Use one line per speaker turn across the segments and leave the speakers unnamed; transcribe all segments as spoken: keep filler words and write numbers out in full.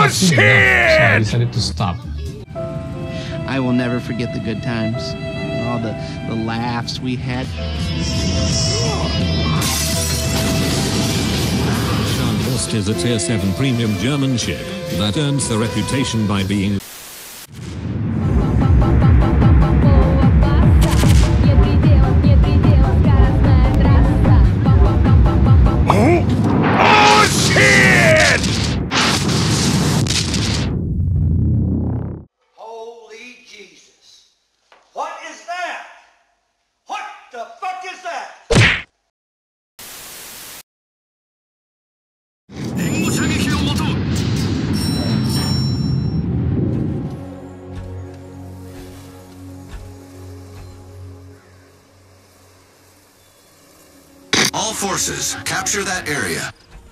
not soon enough, so I decided to stop.
I will never forget the good times, all the, the laughs we had.
Wurst is a tier seven premium German ship that earns the reputation by being
All forces, capture that area.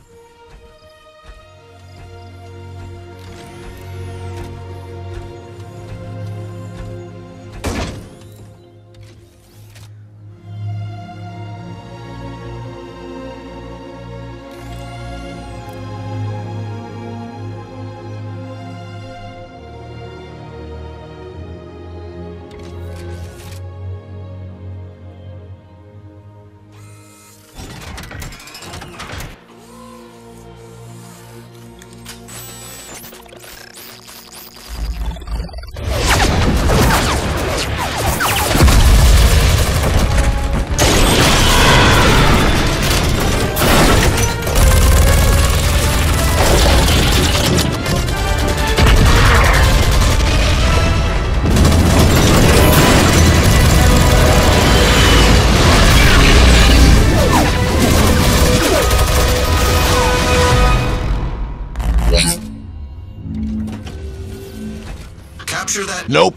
Capture that.
Nope.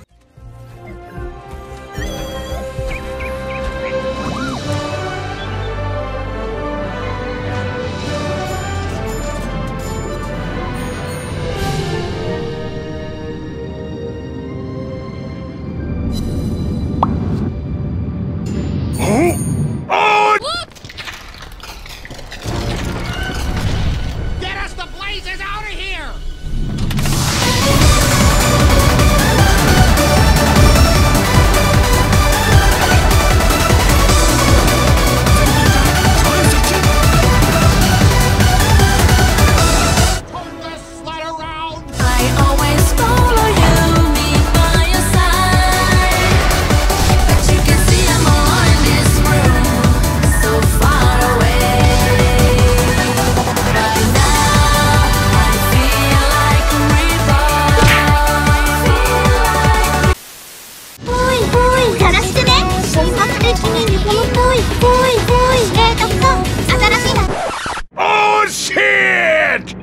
Get us the blazes out of here!
Oh shit!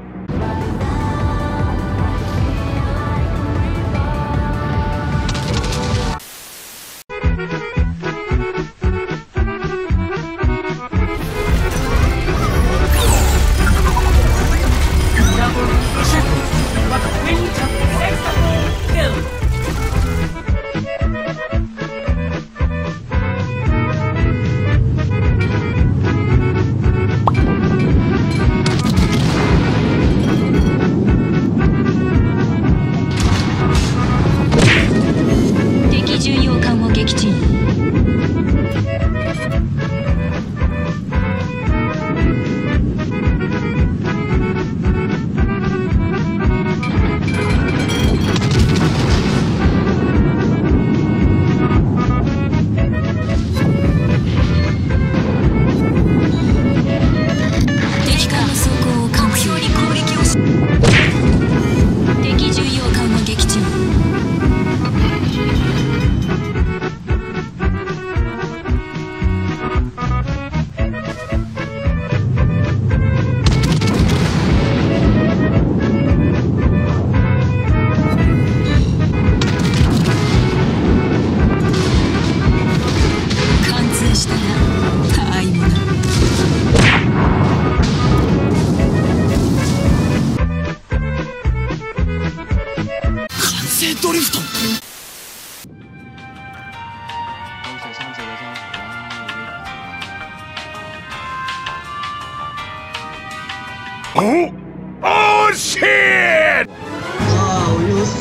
Oh, oh shit!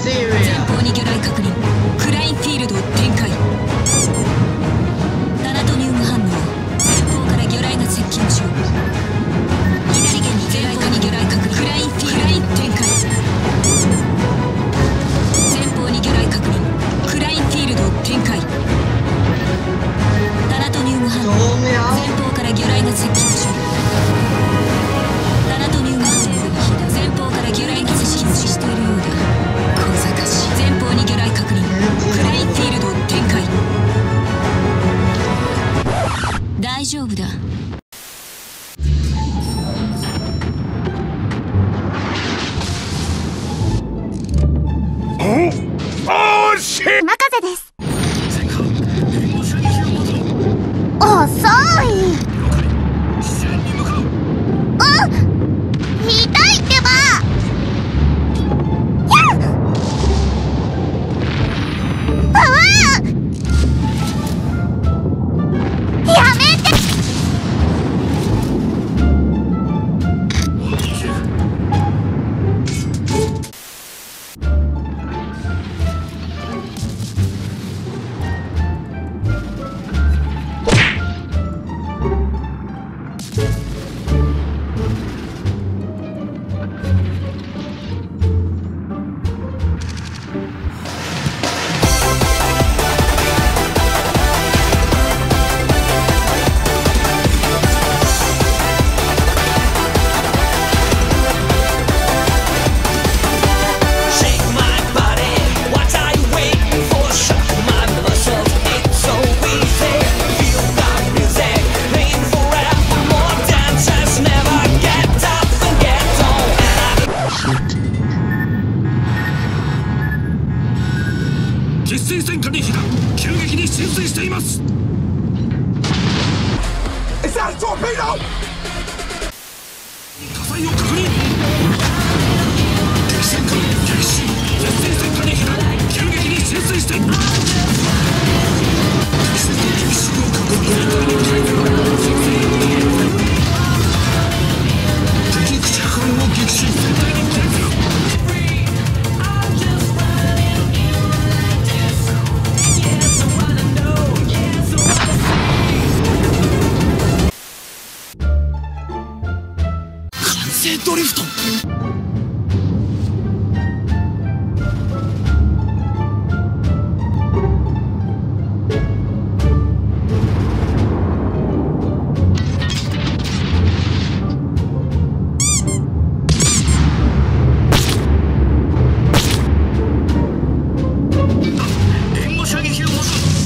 方に魚雷確認。クラインフィールドを展開。タナトニウム反応。前方から魚雷が接近中。左舷に前方に魚雷確認。クラインフィールド展開。前方に魚雷確認。クラインフィールド展開。タナトニウム反応。前方から魚雷が接近中。タナトニウム反応。前方から魚雷が接近しているようだ。小賢しい。前方に魚雷確認。クラインフィールド展開。大丈夫だ。
おーし
任せです。遅い。あっ、痛いってば。あわあ、やめて。
実戦戦火に避難。急激に浸水しています。
Is that a torpedo?
火災を確認。激戦火激震。実戦戦火に避難。急激に浸水しています。激戦と激震を確認。敵駆逐艦を撃沈。船体に攻撃。ドリフト。援護射撃を持つ。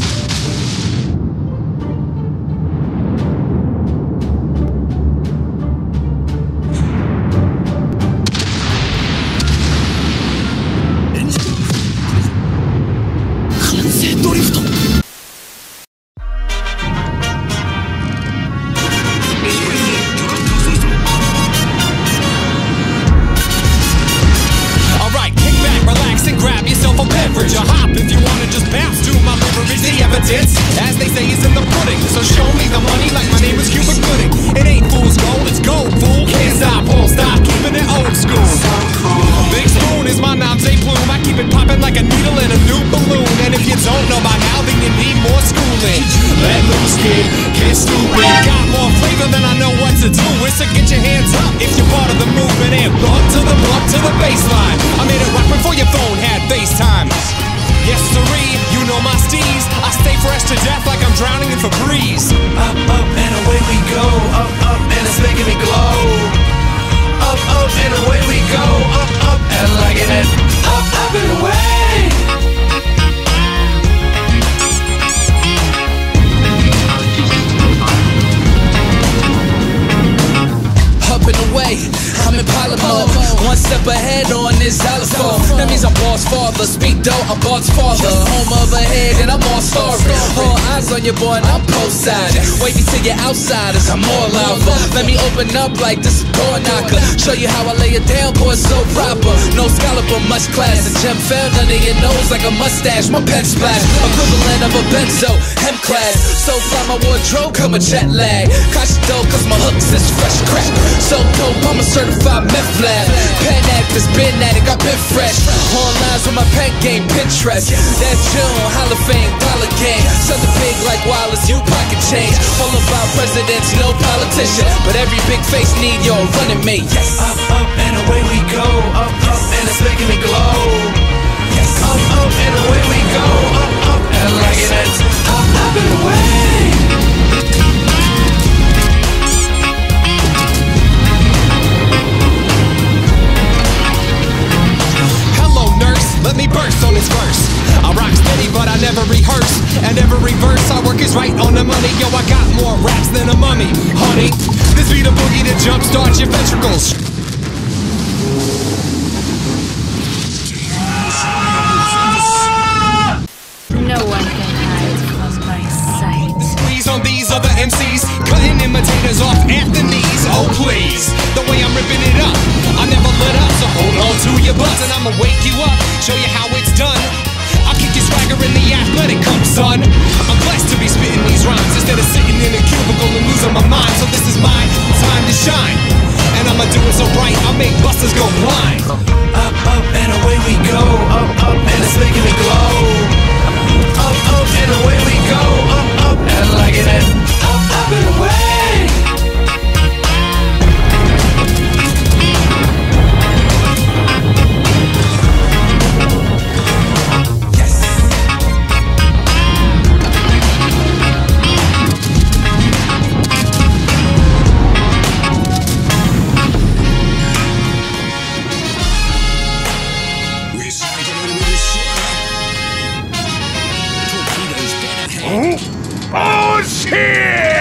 ドリフト。
Alright, kick back, relax, and grab yourself a beverage. Or hop if you wanna just bounce to my beverage. The evidence, as they say, is in the pudding. So show me the money like my name is Cuban Pudding. It ain't fool's gold, it's gold, fool. Can't stop, won't stop, keeping it old school. Big Spoon is my Nante plume. I keep it popping like a needle in a new balloon. And if you don't know by now, then you need more schooling. Let loose, kid, get stupid. Got more flavor than I know what to do with. So get your hands up if you're part of the movement. And bump to the bump to the baseline. I made it right before your phone had FaceTime. Yes, sirree, you know my steez. I stay fresh to death like I'm drowning in Febreze. Up, up, and away we go. Up, up, and it's making me glow. Up, up, and away we go. Up, up, and liking it. Up, up, and away. Up and away, I'm in pilot mode. One step ahead on this xylophone. That means I'm boss father, speed though, I'm boss father. Home of a head and I'm all starry. All eyes on your boy and I'm post-side. Wavy to your outsiders, I'm all lava. Let me open up like this a door knocker. Show you how I lay it down, boy, it's so proper. No scholar but much class. A gem found under your nose like a mustache. My pen splash, equivalent of a benzo, hem class. So fly my wardrobe, come a jet lag. Cash dough cause my hooks is fresh crack. So dope, I'm a certified meth lab. Pen actors, been at it, got been fresh. All lines for my pen game, Pinterest. That chill, Hall of Fame, dollar game. Something big like Wallace, you pocket change. All about presidents, no politician, but every big face need your running mate. Yes. Up, up, and away we go. Up, up, and it's making me glow. Yes. Up, up, and away we go. Up, up, and like it is. Up, up, and away. Let me burst on this verse. I rock steady, but I never rehearse. And every verse I work is right on the money. Yo, I got more raps than a mummy, honey. This be the boogie that jumpstarts your ventricles.
No one can hide from my sight.
Squeeze on these other M Cs, cutting imitators off at the knees. Oh please, the way I'm ripping it up, I never let up. So hold on to your butts and I'ma wake you up, show you how it's done. I'll kick your swagger in the athletic cup, son. I'm blessed to be spitting these rhymes instead of sitting in a cubicle and losing my mind. So this is my time to shine, and I'ma do it so bright I'll make busters go blind. Up, up, and away we go. Up, up, and it's making me glow. Up, up, and away we go. Up, up, and like it is. Up, up, and away.
Oh shit!